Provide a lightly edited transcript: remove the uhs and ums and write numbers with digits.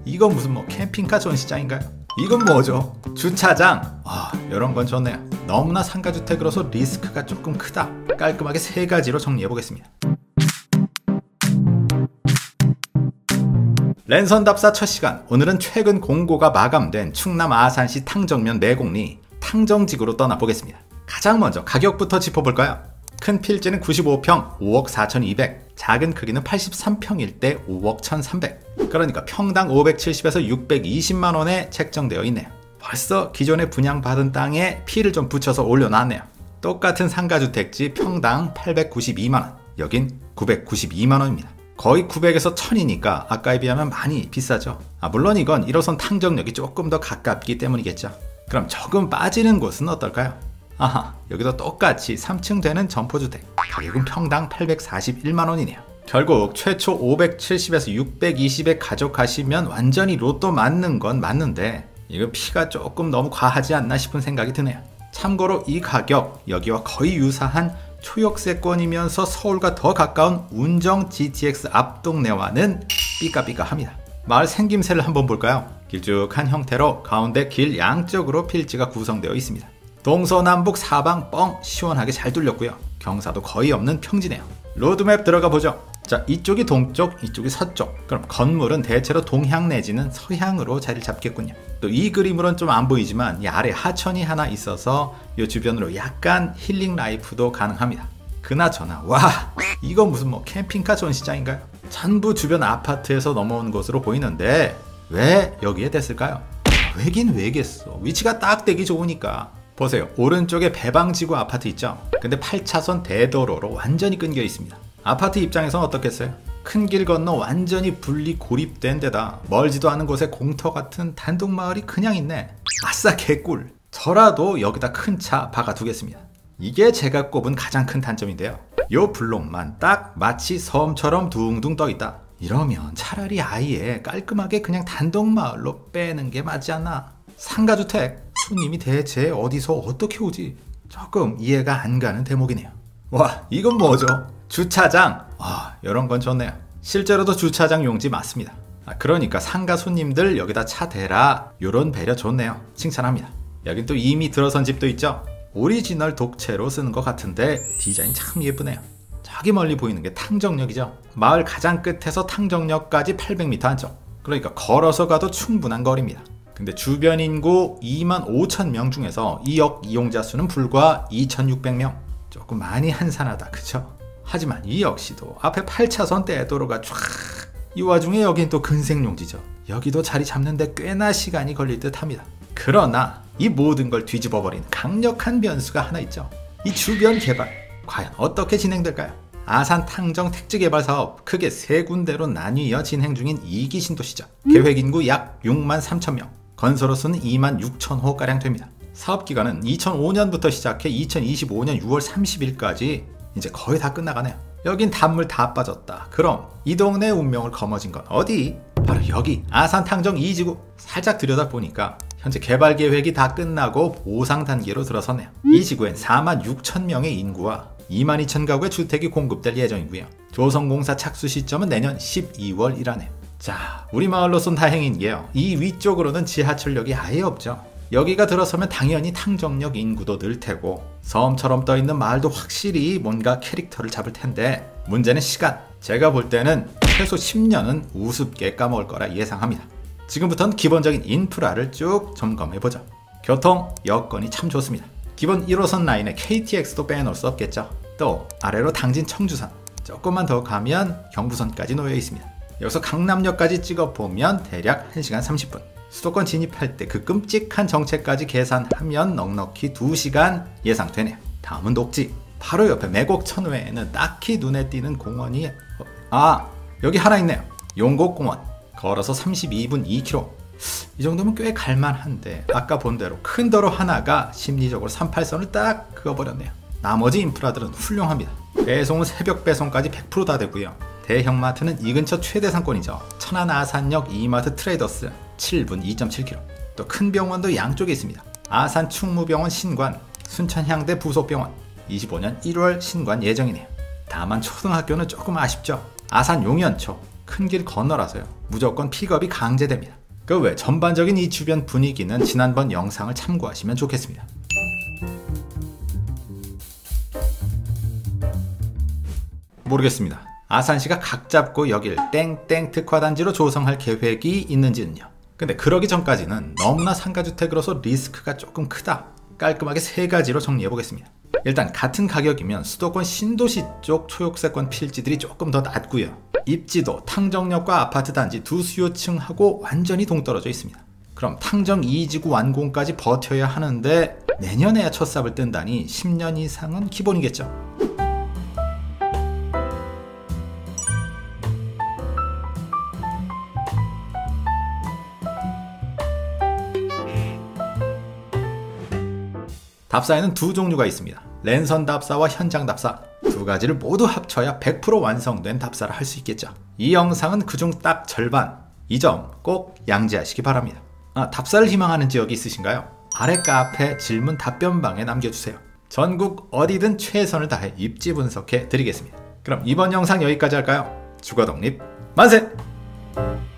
이건 무슨 뭐 캠핑카 전시장인가요? 이건 뭐죠? 주차장! 이런 건 좋네요. 너무나 상가주택으로서 리스크가 조금 크다. 깔끔하게 3가지로 정리해보겠습니다. 랜선답사 첫 시간, 오늘은 최근 공고가 마감된 충남 아산시 탕정면 내곡리 탕정지구로 떠나보겠습니다. 가장 먼저 가격부터 짚어볼까요? 큰 필지는 95평 5억 4,200, 작은 크기는 83평일 때 5억 1,300. 그러니까 평당 570에서 620만원에 책정되어 있네요. 벌써 기존에 분양받은 땅에 피를 좀 붙여서 올려놨네요. 똑같은 상가주택지 평당 892만원, 여긴 992만원입니다. 거의 900에서 1000이니까 아까에 비하면 많이 비싸죠. 물론 이건 1호선 탕정역이 조금 더 가깝기 때문이겠죠. 그럼 조금 빠지는 곳은 어떨까요? 여기도 똑같이 3층 되는 점포주택, 가격은 평당 841만원이네요. 결국 최초 570에서 620에 가져가시면 완전히 로또 맞는 건 맞는데 이거 피가 조금 너무 과하지 않나 싶은 생각이 드네요. 참고로 이 가격, 여기와 거의 유사한 초역세권이면서 서울과 더 가까운 운정 GTX 앞동네와는 삐까삐까합니다. 마을 생김새를 한번 볼까요? 길쭉한 형태로 가운데 길 양쪽으로 필지가 구성되어 있습니다. 동서남북 사방 뻥 시원하게 잘 뚫렸고요. 경사도 거의 없는 평지네요. 로드맵 들어가 보죠. 자, 이쪽이 동쪽, 이쪽이 서쪽. 그럼 건물은 대체로 동향 내지는 서향으로 자리를 잡겠군요. 또 이 그림으로는 좀 안 보이지만 이 아래 하천이 하나 있어서 이 주변으로 약간 힐링 라이프도 가능합니다. 그나저나 이건 무슨 뭐 캠핑카 전시장인가요? 전부 주변 아파트에서 넘어온 것으로 보이는데 왜 여기에 됐을까요? 왜긴 왜겠어. 위치가 딱 되기 좋으니까. 보세요. 오른쪽에 배방지구 아파트 있죠? 근데 8차선 대도로로 완전히 끊겨 있습니다. 아파트 입장에서는 어떻겠어요? 큰 길 건너 완전히 분리 고립된 데다 멀지도 않은 곳에 공터 같은 단독마을이 그냥 있네. 아싸 개꿀. 저라도 여기다 큰 차 박아두겠습니다. 이게 제가 꼽은 가장 큰 단점인데요. 요 블록만 딱 마치 섬처럼 둥둥 떠있다. 이러면 차라리 아예 깔끔하게 그냥 단독마을로 빼는 게 맞지 않나. 상가주택, 손님이 대체 어디서 어떻게 오지? 조금 이해가 안 가는 대목이네요. 이건 뭐죠? 주차장! 이런 건 좋네요. 실제로도 주차장 용지 맞습니다. 그러니까 상가 손님들 여기다 차 대라, 요런 배려 좋네요. 칭찬합니다. 여긴 또 이미 들어선 집도 있죠? 오리지널 독채로 쓰는 것 같은데 디자인 참 예쁘네요. 저기 멀리 보이는 게 탕정역이죠. 마을 가장 끝에서 탕정역까지 800m 안쪽. 그러니까 걸어서 가도 충분한 거리입니다. 근데 주변 인구 25,000명 중에서 이 역 이용자 수는 불과 2,600명. 조금 많이 한산하다, 그쵸? 하지만 이 역시도 앞에 8차선 대도로가 쫙, 이 와중에 여긴 또 근생용지죠. 여기도 자리 잡는데 꽤나 시간이 걸릴 듯 합니다. 그러나 이 모든 걸 뒤집어버리는 강력한 변수가 하나 있죠. 이 주변 개발, 과연 어떻게 진행될까요? 아산 탕정 택지개발사업 크게 3군데로 나뉘어 진행 중인 2기 신도시죠. 계획인구 약 63,000명, 건설호수는 26,000호가량 됩니다. 사업기간은 2005년부터 시작해 2025년 6월 30일까지 이제 거의 다 끝나가네요. 여긴 단물 다 빠졌다. 그럼 이 동네 운명을 거머쥔 건 어디? 바로 여기 아산 탕정 2지구. 살짝 들여다보니까 현재 개발 계획이 다 끝나고 보상 단계로 들어섰네요. 이 지구엔 46,000명의 인구와 22,000가구의 주택이 공급될 예정이고요. 조성공사 착수 시점은 내년 12월이라네요. 자, 우리 마을로선 다행인 게요. 이 위쪽으로는 지하철역이 아예 없죠. 여기가 들어서면 당연히 탕정역 인구도 늘 테고 섬처럼 떠있는 마을도 확실히 뭔가 캐릭터를 잡을 텐데 문제는 시간. 제가 볼 때는 최소 10년은 우습게 까먹을 거라 예상합니다. 지금부터는 기본적인 인프라를 쭉 점검해보죠. 교통, 여건이 참 좋습니다. 기본 1호선 라인에 KTX도 빼놓을 수 없겠죠. 또 아래로 당진 청주선, 조금만 더 가면 경부선까지 놓여 있습니다. 여기서 강남역까지 찍어보면 대략 1시간 30분. 수도권 진입할 때 그 끔찍한 정체까지 계산하면 넉넉히 2시간 예상되네요. 다음은 녹지. 바로 옆에 매곡천외에는 딱히 눈에 띄는 공원이 여기 하나 있네요. 용곡공원. 걸어서 32분 2km. 이 정도면 꽤 갈만한데 아까 본 대로 큰 도로 하나가 심리적으로 38선을 딱 그어버렸네요. 나머지 인프라들은 훌륭합니다. 배송은 새벽 배송까지 100% 다 되고요. 대형마트는 이 근처 최대 상권이죠. 천안 아산역 이마트 트레이더스 7분 2.7km. 또 큰 병원도 양쪽에 있습니다. 아산 충무병원 신관, 순천향대 부속병원 25년 1월 신관 예정이네요. 다만 초등학교는 조금 아쉽죠. 아산 용현초 큰 길 건너라서요. 무조건 픽업이 강제됩니다. 그 외 전반적인 이 주변 분위기는 지난번 영상을 참고하시면 좋겠습니다. 모르겠습니다. 아산시가 각 잡고 여길 땡땡 특화단지로 조성할 계획이 있는지는요. 근데 그러기 전까지는 너무나 상가주택으로서 리스크가 조금 크다. 깔끔하게 3가지로 정리해 보겠습니다. 일단 같은 가격이면 수도권 신도시 쪽 초역세권 필지들이 조금 더 낮고요. 입지도 탕정역과 아파트 단지 두 수요층하고 완전히 동떨어져 있습니다. 그럼 탕정 2지구 완공까지 버텨야 하는데 내년에야 첫 삽을 뜬다니 10년 이상은 기본이겠죠. 답사에는 두 종류가 있습니다. 랜선 답사와 현장 답사. 두 가지를 모두 합쳐야 100% 완성된 답사를 할 수 있겠죠. 이 영상은 그중 딱 절반. 이 점 꼭 양지하시기 바랍니다. 답사를 희망하는 지역이 있으신가요? 아래 카페 질문 답변방에 남겨주세요. 전국 어디든 최선을 다해 입지 분석해 드리겠습니다. 그럼 이번 영상 여기까지 할까요? 주거독립 만세!